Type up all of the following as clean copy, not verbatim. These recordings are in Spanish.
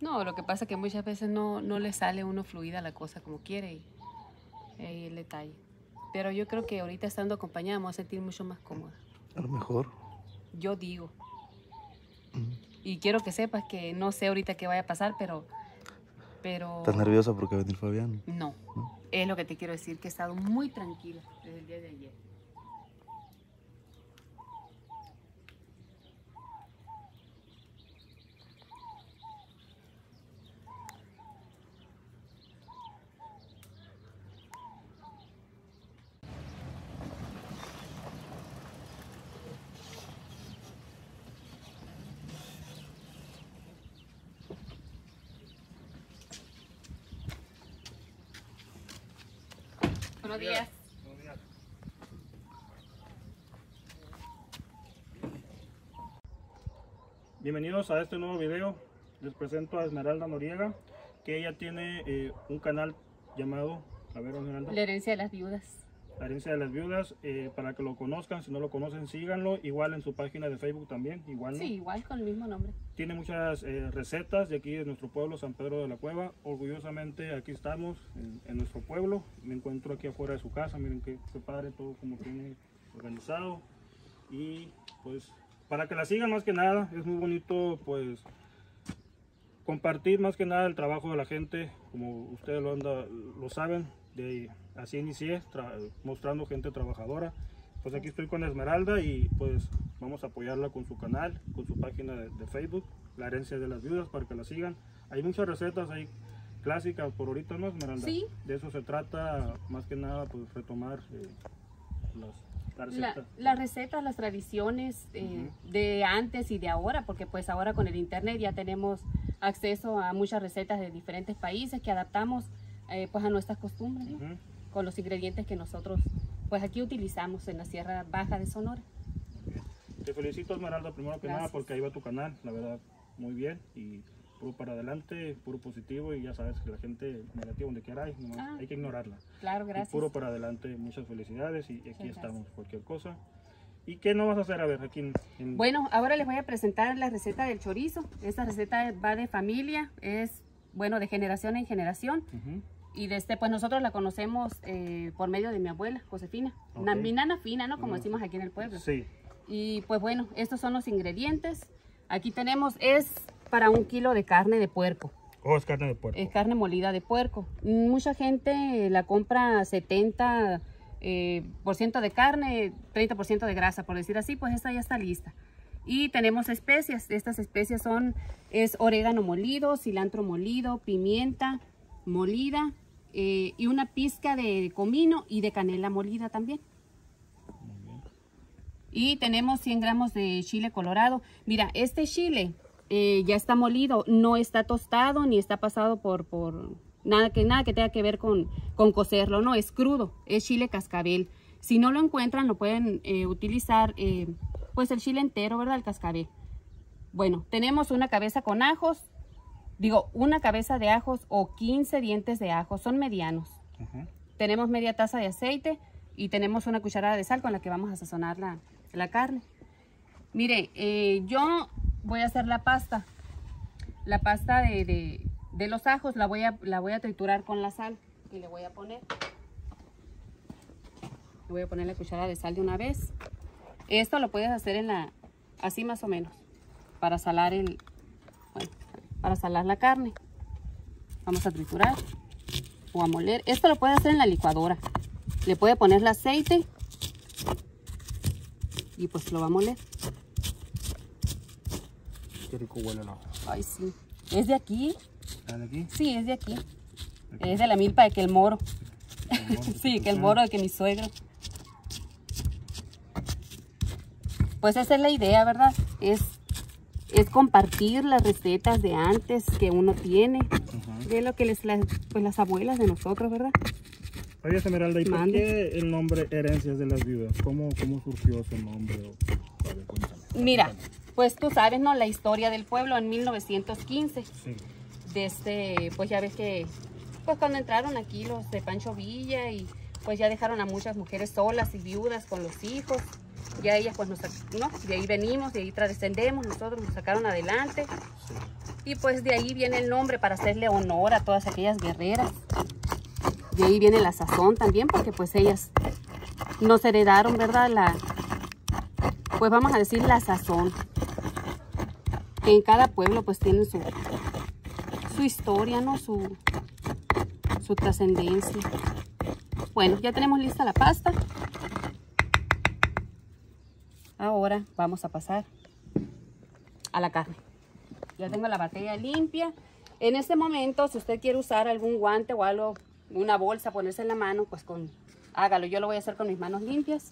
No, lo que pasa es que muchas veces no le sale uno fluida la cosa como quiere y ahí el detalle. Pero yo creo que ahorita estando acompañada me voy a sentir mucho más cómoda. A lo mejor. Yo digo. Y quiero que sepas que no sé ahorita qué vaya a pasar, pero... ¿Estás nerviosa porque va a venir Fabián? No. Es lo que te quiero decir, que he estado muy tranquila desde el día de ayer. Buenos días. Bienvenidos a este nuevo video. Les presento a Esmeralda Noriega, que ella tiene un canal llamado, a ver, Esmeralda, La herencia de las viudas. La herencia de las viudas. Para que lo conozcan, si no lo conocen, síganlo. Igual en su página de Facebook también, igual, ¿no? Sí, igual con el mismo nombre. Tiene muchas recetas de aquí de nuestro pueblo, San Pedro de la Cueva. Orgullosamente aquí estamos en nuestro pueblo. Me encuentro aquí afuera de su casa. Miren qué padre todo como tiene organizado. Y pues para que la sigan, más que nada, es muy bonito pues compartir más que nada el trabajo de la gente, como ustedes lo saben. Así inicié, mostrando gente trabajadora. Pues aquí estoy con Esmeralda y pues vamos a apoyarla con su canal, con su página de Facebook, La Herencia de las Viudas, para que la sigan. Hay muchas recetas ahí clásicas por ahorita, ¿no, Esmeralda? Sí. De eso se trata, más que nada, pues retomar las recetas, las tradiciones de antes y de ahora, porque pues ahora con el internet ya tenemos acceso a muchas recetas de diferentes países que adaptamos pues a nuestras costumbres, ¿no? Con los ingredientes que nosotros pues aquí utilizamos en la Sierra Baja de Sonora. Te felicito, Esmeralda, primero que nada, porque ahí va tu canal, la verdad, muy bien, y puro para adelante, puro positivo, y ya sabes que la gente negativa donde quiera hay que ignorarla. Claro, gracias. Y puro para adelante, muchas felicidades, y aquí estamos, cualquier cosa. ¿Y qué no vas a hacer? A ver, aquí Bueno, ahora les voy a presentar la receta del chorizo. Esta receta va de familia, es, bueno, de generación en generación. Y pues nosotros la conocemos por medio de mi abuela, Josefina. Mi nana fina, ¿no? Como decimos aquí en el pueblo. Sí. Y pues bueno, estos son los ingredientes. Aquí tenemos, es para 1 kilo de carne de puerco. Oh, es carne de puerco. Es carne molida de puerco. Mucha gente la compra 70% de carne, 30% de grasa, por decir así, pues esta ya está lista. Y tenemos especias. Estas especias es orégano molido, cilantro molido, pimienta molida, y una pizca de comino y de canela molida también. Y tenemos 100 gramos de chile colorado. Mira, este chile ya está molido, no está tostado ni está pasado por nada que tenga que ver con cocerlo, no, es crudo, es chile cascabel. Si no lo encuentran, lo pueden utilizar pues el chile entero, ¿verdad? El cascabel. Bueno, tenemos una cabeza con ajos, una cabeza de ajos o 15 dientes de ajo, son medianos. Tenemos media taza de aceite y tenemos una cucharada de sal con la que vamos a sazonar la carne. Mire, yo voy a hacer la pasta de los ajos, la voy a triturar con la sal y le voy a poner la cucharada de sal de una vez. Esto lo puedes hacer así más o menos, para salar la carne. Vamos a triturar o a moler. Esto lo puede hacer en la licuadora. Le puede poner el aceite y pues lo va a moler. Qué rico huele el ajo. Ay, sí. ¿Es de aquí? ¿Es de aquí? Sí, es de aquí. Es de la milpa de que el moro. Sí, que el moro de que mi suegro. Pues esa es la idea, ¿verdad? Es compartir las recetas de antes que uno tiene. De lo que pues las abuelas de nosotros, ¿verdad? Oye, Esmeralda, ¿y por qué el nombre Herencias de las Viudas? ¿Cómo surgió ese nombre? Mira, pues tú sabes, ¿no? La historia del pueblo en 1915. Sí. Pues ya ves que pues cuando entraron aquí los de Pancho Villa y pues ya dejaron a muchas mujeres solas y viudas con los hijos. Ya ellas pues de ahí venimos, de ahí trascendemos, nosotros nos sacaron adelante. Sí. Y pues de ahí viene el nombre para hacerle honor a todas aquellas guerreras. De ahí viene la sazón también, porque pues ellas nos heredaron, ¿verdad? Pues vamos a decir la sazón. Que en cada pueblo pues tienen su historia, ¿no? Su trascendencia. Bueno, ya tenemos lista la pasta. Ahora vamos a pasar a la carne. Ya tengo la batella limpia. En este momento, si usted quiere usar algún guante o algo, una bolsa, ponerse en la mano, pues hágalo. Yo lo voy a hacer con mis manos limpias.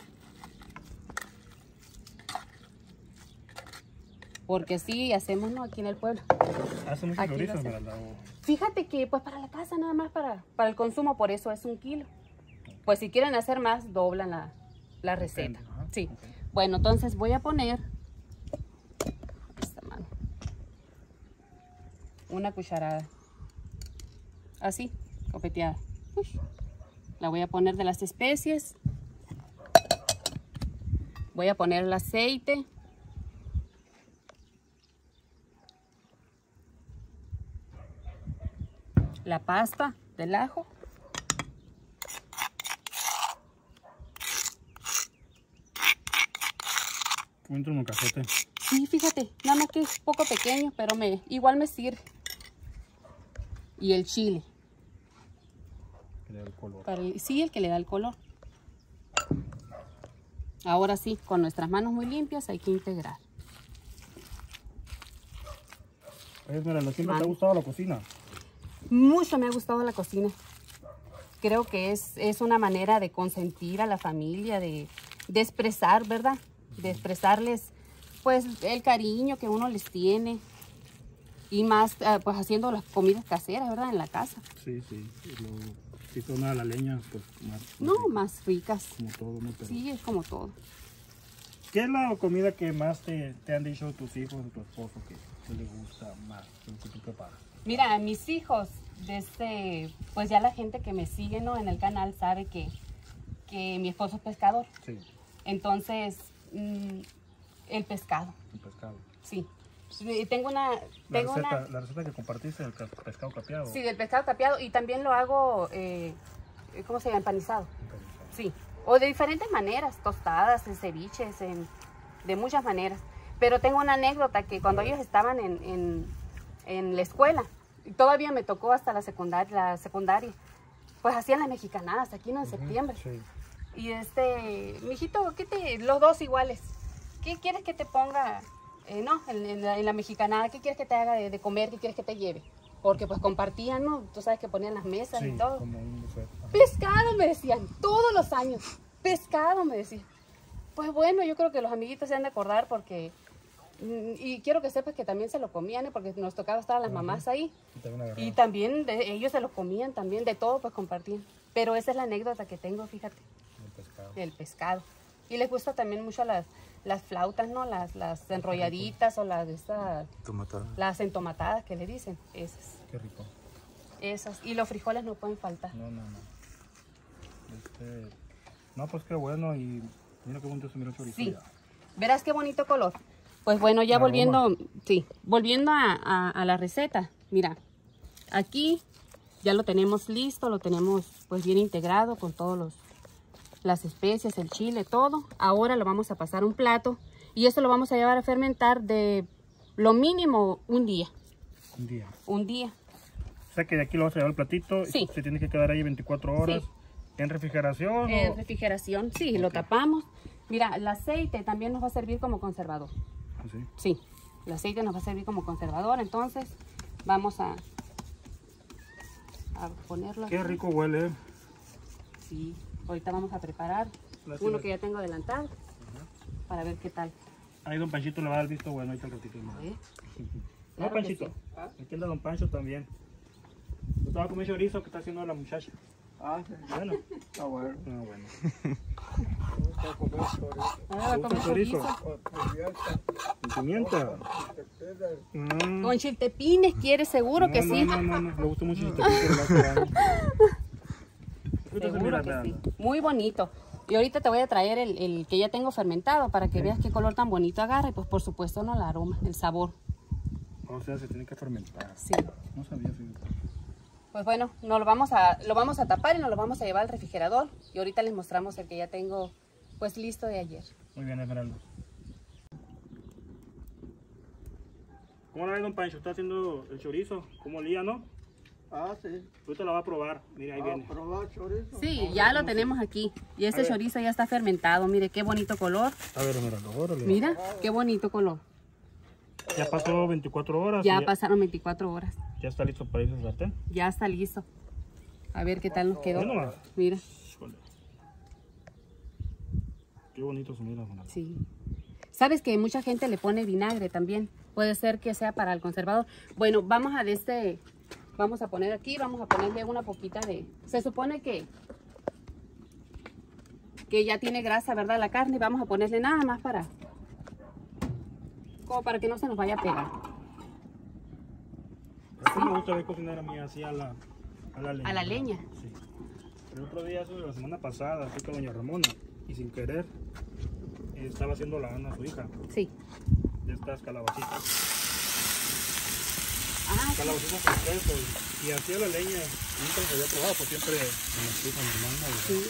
Porque sí, hacemos, ¿no? Aquí en el pueblo. ¿Hace mucho chorizo, Esmeralda? Fíjate que pues para la casa nada más, para el consumo, por eso es 1 kilo. Pues si quieren hacer más, doblan la receta. Sí. Okay. Bueno, entonces voy a poner esta mano. Una cucharada. Así, copeteada. La voy a poner de las especies. Voy a poner el aceite. La pasta del ajo. Encuentro un cafete. Sí, fíjate, nada más que es poco pequeño, pero igual me sirve. Y el chile. Que le da el color. Sí, el que le da el color. Ahora sí, con nuestras manos muy limpias hay que integrar. Esmeralda, ¿siempre te ha gustado la cocina? Mucho me ha gustado la cocina. Creo que es una manera de consentir a la familia, de expresar, ¿verdad? De expresarles, pues, el cariño que uno les tiene. Y más, pues, haciendo las comidas caseras, ¿verdad? En la casa. Sí, sí. Si son a la leña, pues, más ricas. Como todo, ¿no? Pero... Sí, es como todo. ¿Qué es la comida que más te han dicho tus hijos o tu esposo que les gusta más, que tú preparas? Mira, mis hijos, pues ya la gente que me sigue, ¿no? En el canal sabe que mi esposo es pescador. Sí. Entonces, el pescado. El pescado. Sí. Tengo una... La receta que compartiste del pescado capeado. Sí, del pescado capeado. Y también lo hago, ¿cómo se llama? Empanizado. Sí. O de diferentes maneras, tostadas, en ceviches, de muchas maneras. Pero tengo una anécdota que cuando ellos estaban en la escuela, y todavía me tocó hasta la secundaria, pues hacían las mexicanadas aquí, ¿no? En septiembre. Sí. Y mijito, los dos iguales, ¿qué quieres que te ponga, en la mexicanada? ¿Qué quieres que te haga de comer? ¿Qué quieres que te lleve? Porque pues compartían, ¿no? Tú sabes que ponían las mesas y todo. Como un buffet. Pescado, me decían, todos los años, pescado, me decían. Pues bueno, yo creo que los amiguitos se han de acordar porque... Y quiero que sepas que también se lo comían, porque nos tocaba estar las mamás ahí. Y también ellos se lo comían también, de todo pues compartían. Pero esa es la anécdota que tengo, fíjate. El pescado. Y les gusta también mucho las flautas, ¿no? Las enrolladitas o las entomatadas que le dicen. Esas. Qué rico. Esas. Y los frijoles no pueden faltar. No. No, pues qué bueno. Y mira qué bonito se mira el chorizo. Sí. Ya. Verás qué bonito color. Pues bueno, ya volviendo a la receta. Mira, aquí ya lo tenemos listo, lo tenemos pues bien integrado con todas las especias, el chile, todo. Ahora lo vamos a pasar a un plato y esto lo vamos a llevar a fermentar de lo mínimo un día. Un día. O sea que de aquí lo vas a llevar al platito. Sí. Se tiene que quedar ahí 24 horas. Sí. ¿En refrigeración? En refrigeración, sí, okay. Lo tapamos. Mira, el aceite también nos va a servir como conservador. ¿Sí? Sí, el aceite nos va a servir como conservador, entonces vamos a ponerlo. Qué rico huele. Sí, ahorita vamos a preparar uno que ya tengo adelantado para ver qué tal. Ahí don Panchito le va a dar visto bueno, ahí está el ratito. No, Panchito, sí. Aquí anda don Pancho también. Yo estaba con mi chorizo que está haciendo la muchacha. Sí. Bueno. Está bueno. Bueno. Va a comer chorizo. Va a comer chorizo. ¿Con pimienta? Con chiltepines, ¿quieres? Seguro que sí. No, le gusta mucho el chiltepines. Seguro que sí. Muy bonito. Y ahorita te voy a traer el que ya tengo fermentado para que veas qué color tan bonito agarra y pues por supuesto no el aroma, el sabor. O sea, se tiene que fermentar. Sí. No sabía, fíjate. Pues bueno, lo vamos a tapar y nos lo vamos a llevar al refrigerador. Y ahorita les mostramos el que ya tengo pues listo de ayer. Muy bien, Esmeralda. ¿Cómo la ve, don Pancho? Está haciendo el chorizo. ¿Cómo olía, no? Ah, sí. Ahorita la va a probar. Mira, ahí viene. Probar chorizo. Sí, ya lo tenemos aquí. Y este chorizo ya está fermentado. Mire qué bonito color. A ver, Esmeralda, órale. Mira, qué bonito color. Ya pasó 24 horas. Ya pasaron 24 horas. Ya está listo para irse al sartén. Ya está listo. A ver qué tal nos quedó. Bueno, Mira. híjole. Qué bonito se mira, Esmeralda. Sí. Sabes que mucha gente le pone vinagre también. Puede ser que sea para el conservador. Bueno, vamos a poner aquí, vamos a ponerle una poquita de... Se supone que ya tiene grasa, ¿verdad? La carne. Vamos a ponerle nada más como para que no se nos vaya a pegar. Sí. Me gusta ver cocinar a mí así a la leña. A la leña. Sí. El otro día, eso de la semana pasada, fui con doña Ramona y sin querer estaba haciendo la Ana, su hija, Sí. de estas calabacitas. Ah, Calabacitas con queso y hacía la leña. Nunca las había probado, pues siempre en la estufa normal. sí.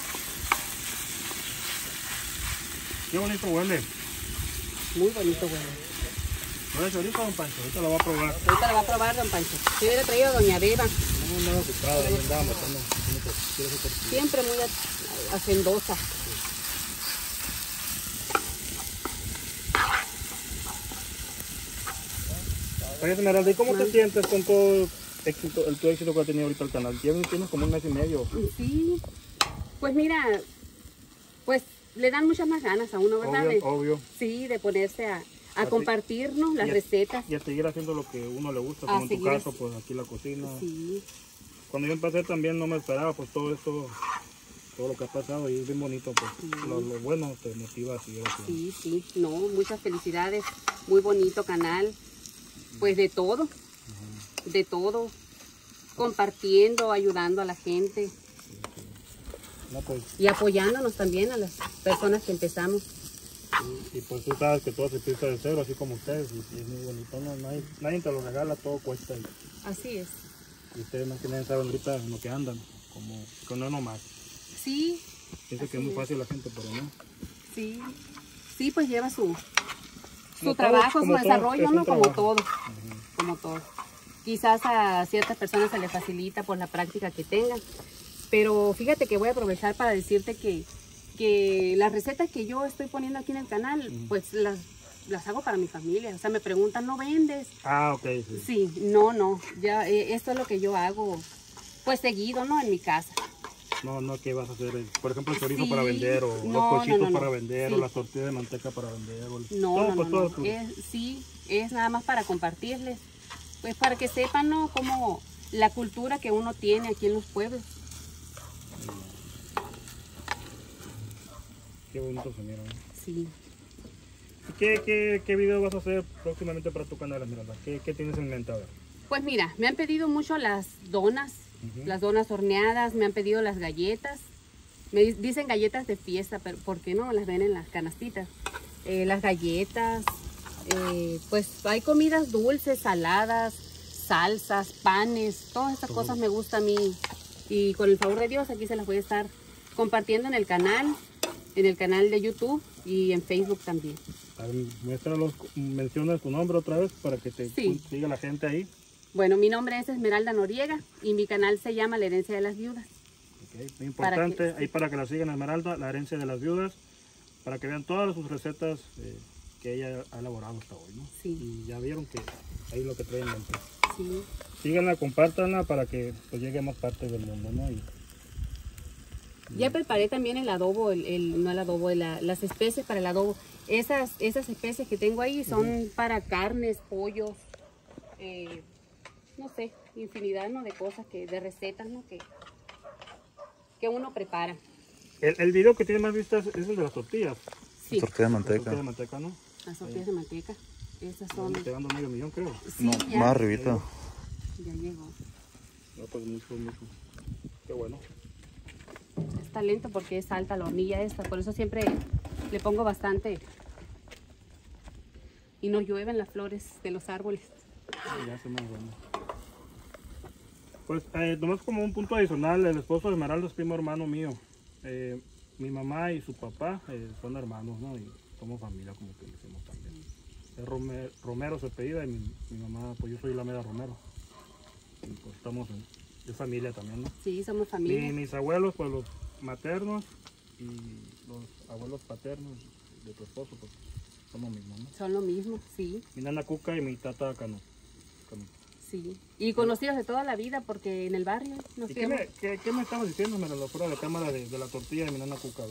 Qué bonito huele. Muy bonito, bueno. ¿No es chorizo, don Pancho? Ahorita lo va a probar. Ahorita lo va a probar, don Pancho. Si hubiera traído a doña Beba. No andaba ocupado, ahí andaba matando. Siempre muy hacendosa. Oye, Esmeralda, ¿y cómo te sientes con todo tu éxito que ha tenido ahorita el canal? Tienes como un mes y medio. Sí. Pues mira, pues le dan muchas más ganas a uno, ¿verdad? Obvio. Sí, de ponerse a Así- compartirnos las recetas. Y a seguir haciendo lo que uno le gusta, como en tu seguir caso, pues aquí la cocina. Sí, Cuando yo empecé también no me esperaba, pues todo esto, todo lo que ha pasado y es bien bonito, pues lo bueno te motiva a seguir haciendo. sí. No, muchas felicidades. Muy bonito canal. Pues de todo. De todo. Compartiendo, ayudando a la gente. No, pues, Y apoyándonos también a las personas que empezamos. y pues tú sabes que todo se empieza de cero, así como ustedes, y es muy bonito, ¿no? Nadie te lo regala, todo cuesta. Así es. Y ustedes más que nadie saben ahorita en lo que andan, como que no es nomás. Sí, Piensa que es muy fácil la gente, pero no. sí. Sí, pues lleva su Como trabajo, todo, su como todo, desarrollo, es un ¿no? Como trabajo. todo. Como todo. Quizás a ciertas personas se les facilita por la práctica que tengan. Pero fíjate que voy a aprovechar para decirte que las recetas que yo estoy poniendo aquí en el canal, pues las hago para mi familia. O sea, me preguntan, ¿no vendes? Ah, ok, sí. Sí, no. Ya, esto es lo que yo hago, pues seguido, ¿no? En mi casa. No, ¿qué vas a hacer? Por ejemplo, el chorizo Sí, para vender, o no, los cochitos no, para vender, sí. o las tortillas de manteca para vender. O No. todo. Sí, es nada más para compartirles. Pues para que sepan, ¿no? Como la cultura que uno tiene aquí en los pueblos. Qué bonito se mira, ¿no? Sí. ¿Y qué video vas a hacer próximamente para tu canal, Esmeralda? ¿Qué tienes en mente? A ver. Pues mira, me han pedido mucho las donas horneadas, me han pedido las galletas. Me dicen galletas de fiesta, pero ¿por qué no? Las ven en las canastitas. Las galletas, pues hay comidas dulces, saladas, salsas, panes, todas estas cosas me gustan a mí. Y con el favor de Dios aquí se las voy a estar compartiendo en el canal de YouTube y en Facebook también. A ver, menciona tu nombre otra vez para que te Sí. siga la gente ahí. Bueno, mi nombre es Esmeralda Noriega y mi canal se llama La Herencia de las Viudas. Okay. Muy importante, Para que- ahí para que la sigan, Esmeralda, La Herencia de las Viudas, para que vean todas sus recetas que ella ha elaborado hasta hoy, ¿no? Sí. Y ya vieron que ahí lo que traen dentro. Sí. Síganla, compártanla para que pues, llegue a más partes del mundo, ¿no? Y Ya preparé también el adobo, las especies para el adobo. Esas especies que tengo ahí son para carnes, pollos, no sé, infinidad, ¿no? De cosas, de recetas, ¿no? Que uno prepara. el video que tiene más vistas es el de las tortillas. Sí, Tortilla de La manteca. tortilla de manteca, ¿no? las tortillas de manteca. Esas son... Te dando medio millón, creo. Sí, No, ya, más arribita. ya llegó. No, pues mucho. Qué bueno. Está lento porque es alta la hornilla esta, por eso siempre le pongo bastante. Y nos llueven las flores de los árboles. Ya se más bueno. Pues nomás como un punto adicional, el esposo de Esmeralda es primo hermano mío. Mi mamá y su papá son hermanos, ¿no? Y somos familia, como que decimos también. Es Romero se apellida y mi mamá, pues yo soy la mera Romero. Y pues estamos de familia también, ¿no? Sí, somos familia. Mis abuelos, pues los maternos y los abuelos paternos de tu esposo, pues son lo mismo, ¿no? Son lo mismo, sí. Mi nana Cuca y mi tata Cano. Sí. Y conocidos de toda la vida, porque en el barrio nos ¿Y qué me estabas diciendo, Esmeralda, fuera de la cámara de la tortilla de mi nana Cuca?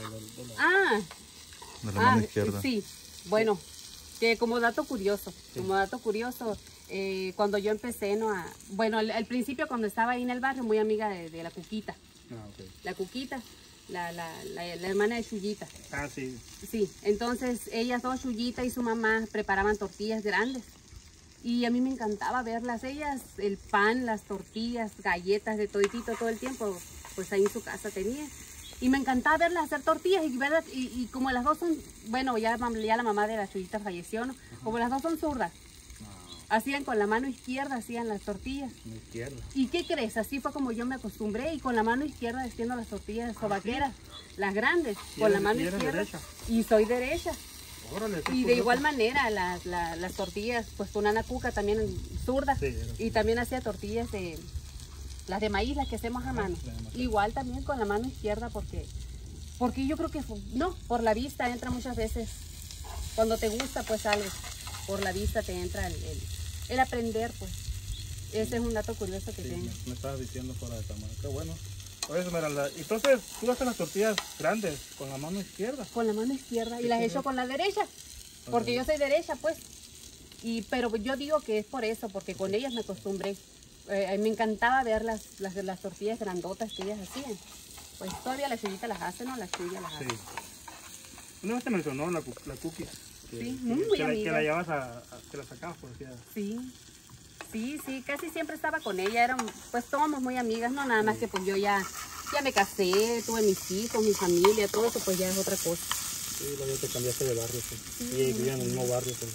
De la mano izquierda. Sí. Bueno, que como dato curioso, cuando yo empecé, bueno, al principio cuando estaba ahí en el barrio, muy amiga de la Cuquita. Okay. La Cuquita, la hermana de Chuyita. Sí. Sí, entonces ellas dos, Chuyita y su mamá, preparaban tortillas grandes. Y a mí me encantaba verlas, ellas, el pan, las tortillas, galletas, de toditito todo el tiempo, pues ahí en su casa tenía. Y me encantaba verlas hacer tortillas y como las dos son, bueno, ya la mamá de la Chuyita falleció, ¿no? Como las dos son zurdas, hacían con la mano izquierda, hacían las tortillas. ¿Y qué crees? Así fue como yo me acostumbré, y con la mano izquierda haciendo las tortillas sobaqueras, las grandes, con la mano izquierda. Derecha? Y soy derecha. Órale, Y de igual manera las tortillas, pues con Ana Cuca también zurda, y también hacía tortillas las de maíz, las que hacemos a mano. Igual también con la mano izquierda, porque yo creo que, no, por la vista entra muchas veces, cuando te gusta pues algo, por la vista te entra el aprender, pues. Ese es un dato curioso que tengo. Me estabas diciendo fuera de cámara, qué bueno. Oye, Esmeralda, entonces tú haces las tortillas grandes con la mano izquierda. Con la mano izquierda, y las echo con la derecha, porque yo soy derecha, pues. Pero yo digo que es por eso, porque con ellas me acostumbré. Me encantaba ver las tortillas grandotas que ellas hacían. Pues todavía las Chuyita las hacen, ¿no? Las Chuyas las hacen. Sí. Una vez te mencionó la Cookie. Sí, muy amiga. Que la llevas que la sacabas, por decía. Sí, casi siempre estaba con ella, pues somos muy amigas, no nada más que pues yo ya me casé, tuve mis hijos, mi familia, todo eso pues ya es otra cosa. Sí, luego te cambiaste de barrio, pues. Sí, y vivían en el mismo barrio, pues.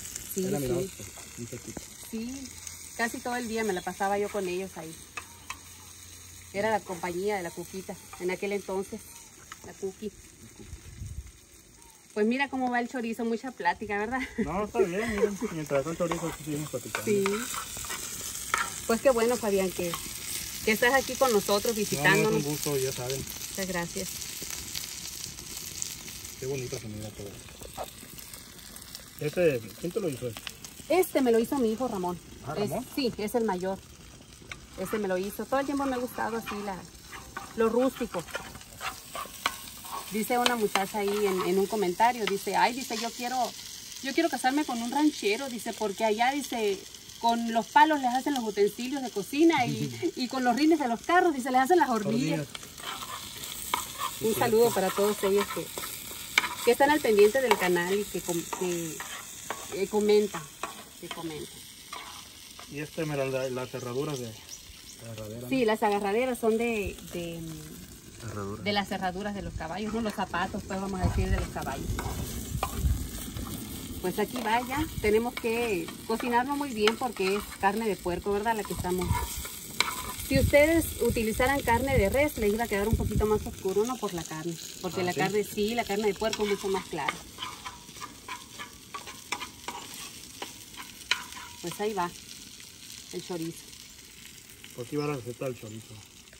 Sí, casi todo el día me la pasaba yo con ellos ahí. Era la compañía de la Cuquita, en aquel entonces, la Cookie. Pues mira cómo va el chorizo, mucha plática, ¿verdad? No, está bien, miren, mientras el chorizo seguimos platicando. Sí. Pues qué bueno, Fabián, que estás aquí con nosotros visitándonos. No, es un gusto, ya saben. Muchas gracias. Qué bonito se mira todo. ¿Quién te lo hizo? Este me lo hizo mi hijo Ramón. ¿Ramón? Sí, es el mayor. Este me lo hizo. Todo el tiempo me ha gustado así lo rústico. Dice una muchacha ahí en un comentario, dice, yo quiero casarme con un ranchero, dice, porque allá, dice, con los palos les hacen los utensilios de cocina y con los rines de los carros, dice, les hacen las hornillas. Un saludo para todos ellos que están al pendiente del canal y que comentan. Y Esmeralda, las cerraduras de agarradera. Sí, las agarraderas son de Herradura. las cerraduras de los caballos, no los zapatos, pues vamos a decir de los caballos. Pues aquí va ya, tenemos que cocinarlo muy bien porque es carne de puerco, ¿verdad? La que estamos. Si ustedes utilizaran carne de res, les iba a quedar un poquito más oscuro, ¿no? Por la carne, porque la carne de puerco es mucho más clara. Pues ahí va el chorizo. Por aquí va la receta del chorizo.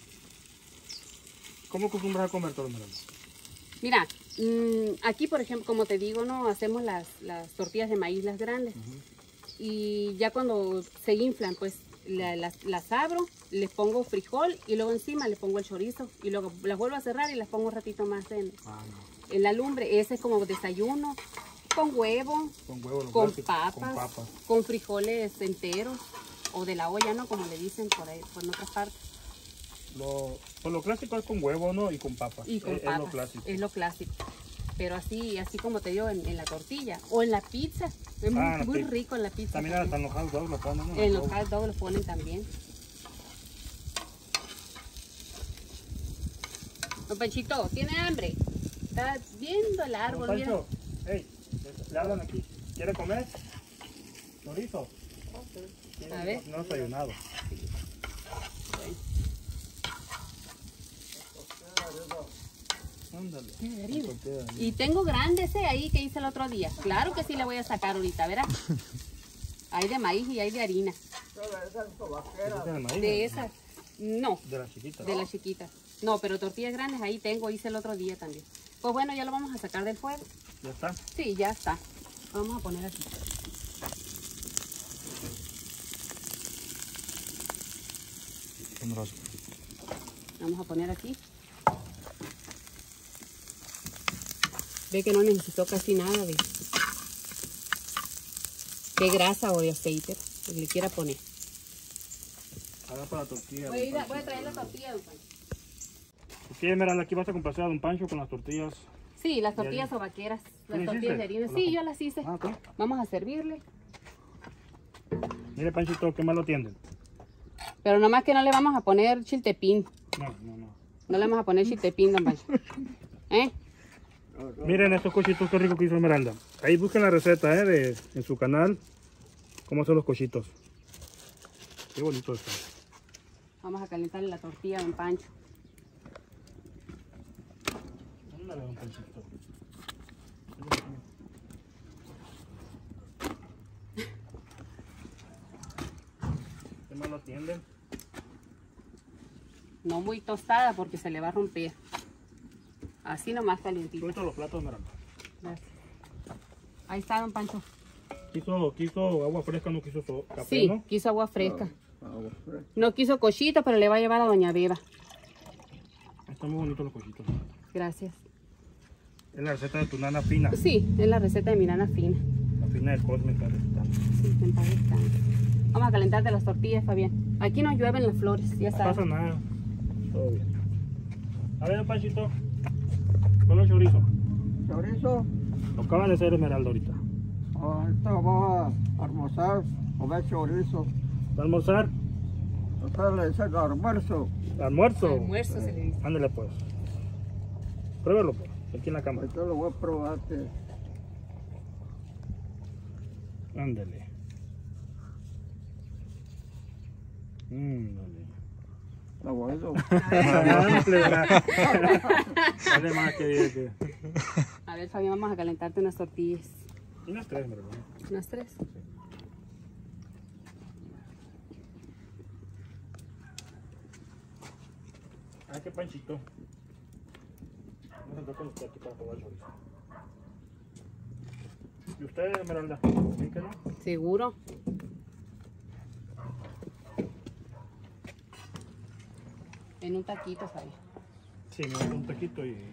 ¿Cómo acostumbras a comer todo, Esmeralda? Mira, aquí por ejemplo, como te digo, no hacemos las tortillas de maíz, las grandes. Y ya cuando se inflan, pues las abro, les pongo frijol y luego encima les pongo el chorizo. Y luego las vuelvo a cerrar y las pongo un ratito más en la lumbre. Ese es como desayuno, con huevo, con papas, con frijoles enteros o de la olla, ¿no? Como le dicen por ahí, por otras partes. Lo clásico es con huevo, ¿no? Y con papas. Y con papas, es lo clásico. Es lo clásico. Pero así como te digo, en la tortilla o en la pizza. Es muy rico en la pizza. También hasta en los hot dogs lo ponen, ¿no? En los hot dogs lo ponen también. Don Panchito, ¿tiene hambre? Está viendo el árbol. Don Pancho, hey, le hablan aquí. ¿Quiere comer? Chorizo. A ver. No has desayunado. Ándale. Y tengo grandes ahí que hice el otro día. Claro que sí le voy a sacar ahorita, ¿verdad? Hay de maíz y hay de harina. ¿De maíz? De esas. No. De las chiquitas. De las chiquitas. No, pero tortillas grandes ahí tengo, hice el otro día también. Pues bueno, ya lo vamos a sacar del fuego. ¿Ya está? Sí, ya está. Vamos a poner aquí. Vamos a poner aquí. Ve que no necesitó casi nada de grasa o de aceite, lo que le quiera poner. Ahora para la tortilla. Voy a traer la tortilla, don Pancho. Ok, Esmeralda, aquí vas a complacer a don Pancho con las tortillas. Sí, las tortillas o vaqueras, las tortillas de harina. Sí, yo las hice. Ah, ok. Vamos a servirle. Mire, Panchito, qué mal lo atienden. Pero nomás que no le vamos a poner chiltepín. No. No le vamos a poner chiltepín, don Pancho. ¿Eh? Miren estos cochitos, qué rico que hizo Esmeralda. Ahí busquen la receta, en su canal, cómo hacer los cochitos. Qué bonito está. Vamos a calentarle la tortilla a don Pancho. Ándale, don Panchito. ¿Qué mal lo atienden? No muy tostada porque se le va a romper. Así nomás calientito. Suelto los platos, Esmeralda. Gracias. Ahí está, don Pancho. Quiso agua fresca, no quiso café, Sí, ¿no? quiso agua fresca. Agua fresca. No quiso cochito, pero le va a llevar a doña Beba. Están muy bonitos los cochitos. Gracias. Es la receta de tu nana fina. Sí, es la receta de mi nana fina. La fina del Cosme, está recetando. Sí, en paz descanse. Vamos a calentarte las tortillas, Fabián. Aquí no llueven las flores, ya No sabes. pasa nada. Todo bien. A ver, Panchito. Con el chorizo. Chorizo. Lo acaban de hacer Esmeralda ahorita. Ahorita vamos a almorzar, comer chorizo. ¿Va a almorzar? Ustedes le dicen almuerzo. ¿Almuerzo? Almuerzo se le dice. Ándale pues. Pruébalo pues, aquí en la cámara. Ahorita lo voy a probar. Ándale. Ándale. Lo bueno. Dale más que diga que. A ver, Fabián, vamos a calentarte unas tortillas. Unas tres, ¿verdad? Unas tres. Ay, qué Panchito. Vamos a entrar con usted aquí para probar el chorizo. ¿Y usted, Esmeralda? ¿Sí que no? ¿Seguro? En un taquito, Fabián. Sí, me doy un taquito y...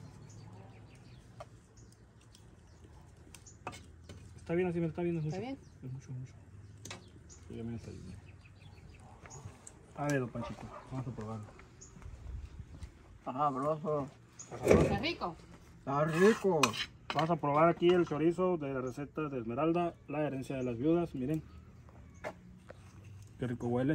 Está bien así, me está bien. Es mucho. ¿Está bien? Es mucho. Sí, ya me está bien. A ver, don Panchito, vamos a probarlo. Sabroso. ¿Está rico? Está rico. Vamos a probar aquí el chorizo de la receta de Esmeralda, la herencia de las viudas, miren. Qué rico huele.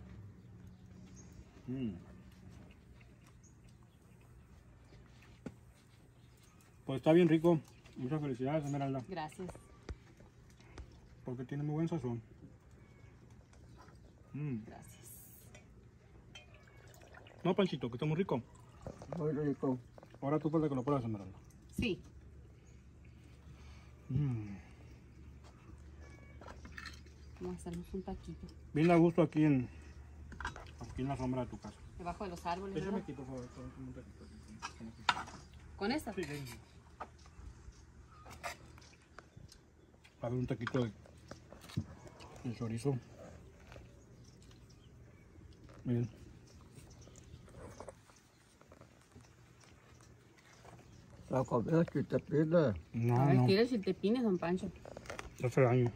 Pues está bien rico. Muchas felicidades, Esmeralda, Gracias. porque tiene muy buen sazón. Gracias. No, Panchito, que está muy rico. Muy rico. Ahora tú puedes que lo pruebes, Esmeralda. Sí. Vamos a hacernos un taquito. Bien a gusto aquí en la sombra de tu casa. Debajo de los árboles, Échame ¿verdad? aquí, por favor. ¿Con esta? Sí, sí. A ver, un taquito de chorizo. Miren. La comida que te pide. No, A ver, no. tira chiltepines, don Pancho. Hace daño.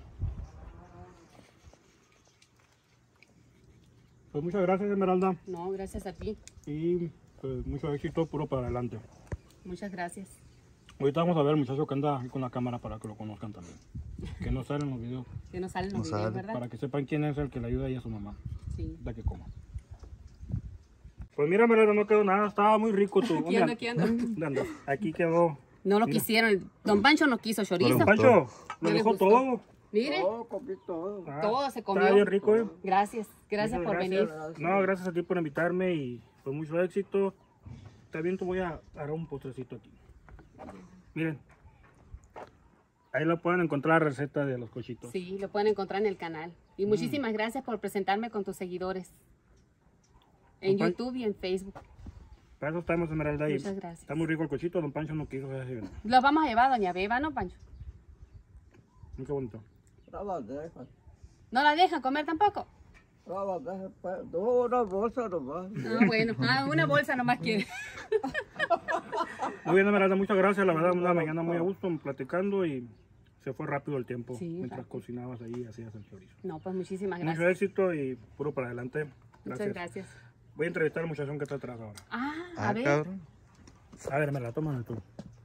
Pues muchas gracias, Esmeralda. No, gracias a ti. Y pues mucho éxito, puro para adelante. Muchas gracias. Ahorita vamos a ver al muchacho que anda ahí con la cámara para que lo conozcan también. Que no sale en los videos. Que no salen los No videos, sale. ¿verdad? Para que sepan quién es el que le ayuda ahí a su mamá. Sí. Da que coma. Pues mira, Esmeralda, no quedó nada. Estaba muy rico tu. Aquí ando, aquí ando. ¿Dónde anda? Aquí quedó. No lo Mira. quisieron. Don Pancho no quiso chorizo. Pancho, lo No le dejó gustó. todo. Mire, No, comí todo. todo se comió. Está bien rico, Gracias Muchas por gracias. venir. No, gracias a ti por invitarme y fue mucho éxito. También te voy a dar un postrecito aquí. Miren. Ahí lo pueden encontrar la receta de los cochitos. Sí, lo pueden encontrar en el canal. Y muchísimas gracias por presentarme con tus seguidores. En Don Pan- YouTube y en Facebook. Para eso estamos, Esmeralda. Y Muchas gracias. está muy rico el cochito. Don Pancho no quiso hacer. Los vamos a llevar a Doña Beba, ¿no, Pancho? Qué bonito. No las dejan. ¿No la dejan comer tampoco? No las dejan. Pues. No, una bolsa nomás. Ah, bueno. Ah, una bolsa nomás quiere. Muy bien, Esmeralda, muchas gracias. La verdad, una mañana muy a gusto platicando y se fue rápido el tiempo. Sí, mientras rápido. cocinabas ahí, hacías el chorizo. No, pues muchísimas Mucho gracias. éxito y puro para adelante. Muchas gracias. Voy a entrevistar al muchachón que está atrás ahora. A ver. cabrón. A ver, me la toman tú.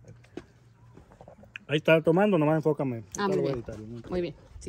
Ahí está tomando, nomás enfócame. Ah, Ahorita muy lo voy a bien. editar, ¿no? Muy bien, sí.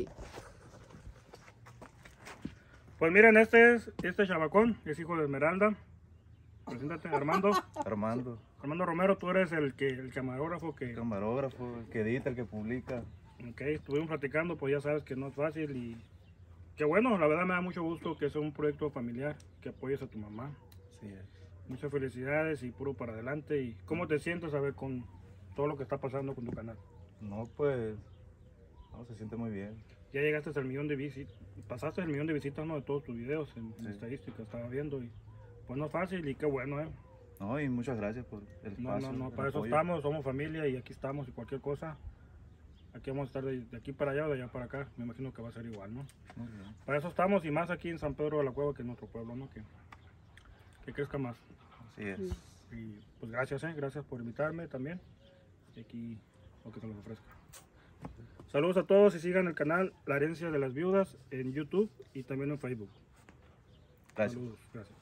Pues miren, este es chabacón, es hijo de Esmeralda. Preséntate, Armando. Armando, Armando Romero, tú eres el camarógrafo que... camarógrafo, el que edita, el que publica. Ok, estuvimos platicando, pues ya sabes que no es fácil y... Qué bueno, la verdad me da mucho gusto que es un proyecto familiar, que apoyes a tu mamá. Sí, Muchas felicidades y puro para adelante. ¿Y cómo te sientes a ver con todo lo que está pasando con tu canal? no, pues, no, se siente muy bien. Ya llegaste al millón de visitas, pasaste el millón de visitas, ¿no? De todos tus videos en Sí. estadísticas, estaba viendo y pues no es fácil y qué bueno, ¿eh? No, y muchas gracias por el espacio. No, el para eso apoyo. estamos, somos familia y aquí estamos y cualquier cosa, aquí vamos a estar de aquí para allá o de allá para acá, me imagino que va a ser igual, ¿no? Muy bien. Para eso estamos y más aquí en San Pedro de la Cueva, que es nuestro pueblo, ¿no? Que crezca más. Así es. Y pues gracias, gracias por invitarme también. Y aquí lo que se les ofrezca. Saludos a todos y sigan el canal La Herencia de las Viudas en YouTube y también en Facebook. Gracias. Saludos, gracias.